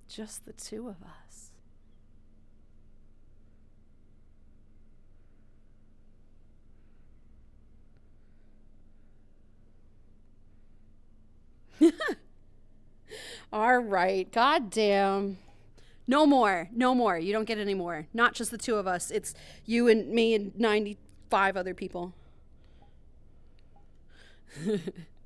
Just the two of us. All right. God damn. No more. No more. You don't get any more. Not just the two of us. It's you and me and 95 other people.